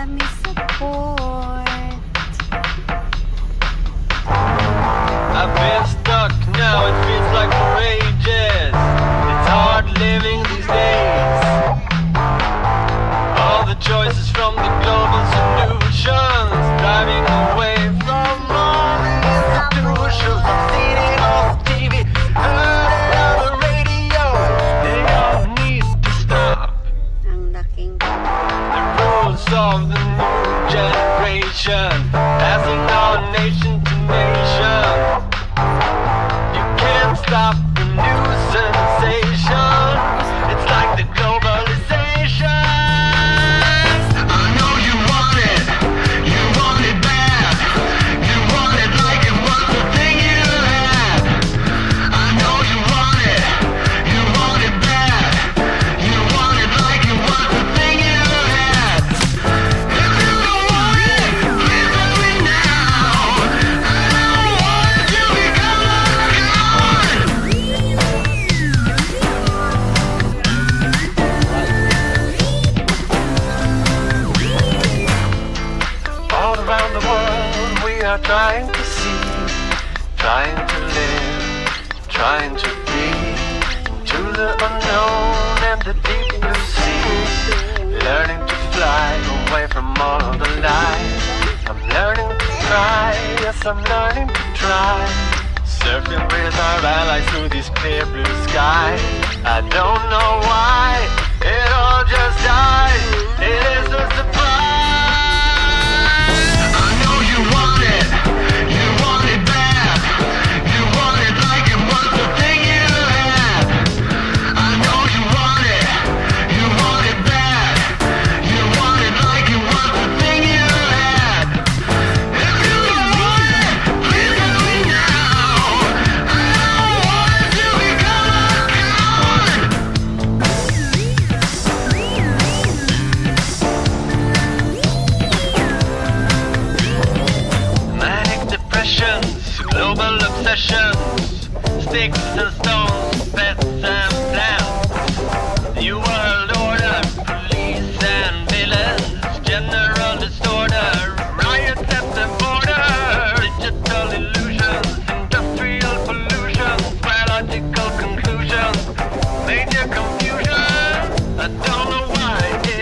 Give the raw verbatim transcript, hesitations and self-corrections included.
kami support. I've been stuck now, it feels like for ages. It's hard living these days. All the choices from the global solutions, driving away from all the institutions. I've seen it on T V, heard it on the radio. They all need to stop. Ang laking The rules of the new generation, passing on nation to nation. You can't stop the new sensation. It's like the globalization. I know you want it, you want it bad. You want it like it was the thing you had. I know you want it, you want it bad. You want it like it was the thing you had. If you don't want it, please tell me now. I don't want it to become a coward. All around the world we are trying to see, trying to live, trying to breathe to the unknown and the deep blue sea. Learning to fly away from all the lies. I'm learning to try, yes I'm learning to try. Surfing with our allies through these clear blue skies. I don't know why it all just died. It is a surprise. I know you want it, you want it bad. You want it like it was the thing you had. I know you want it, you want it bad. You want it like it was the thing you had. If you don't want it, please tell me now. I don't want it to become a coward. Manic depressions, global obsessions, sticks and stones, pets and plants. New world order, police and villains, general disorder, riots at the border, digital illusions, industrial pollution, biological conclusions, major confusion. I don't know why it